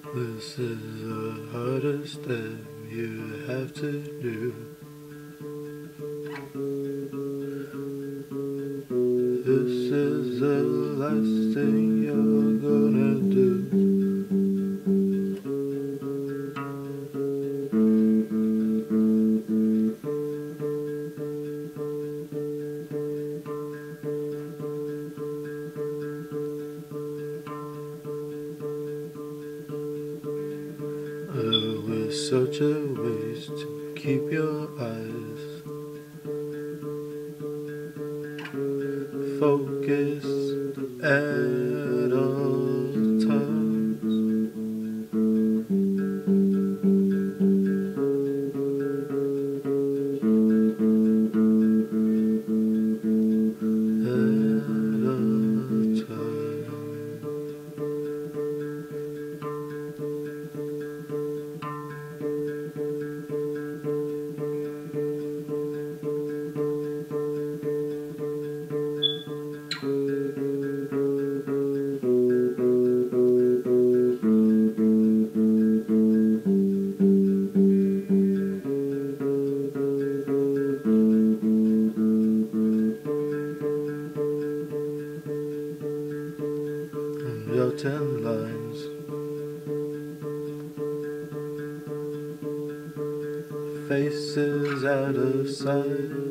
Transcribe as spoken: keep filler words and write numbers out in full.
This is the hardest step you have to do. This is the last thing you're gonna do. It was such a waste to keep your eyes focused at all times. At all times. Your ten lines, faces out of sight.